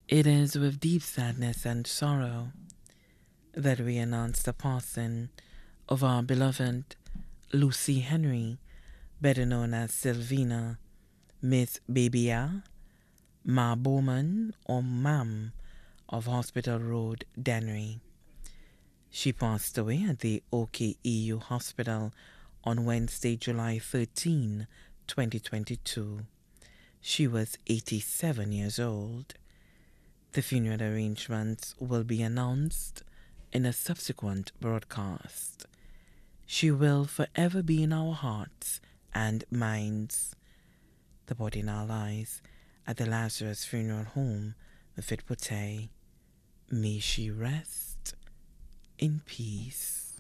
It is with deep sadness and sorrow that we announce the passing of our beloved Lucy Henry, better known as Sylvina, Miss Babia, Ma Bowman, or Mam of Hospital Road, Dannery. She passed away at the OKEU Hospital on Wednesday, July 13, 2022. She was 87 years old. The funeral arrangements will be announced in a subsequent broadcast. She will forever be in our hearts and minds. The body now lies at the Lazarus Funeral Home, Mfitpute. May she rest in peace.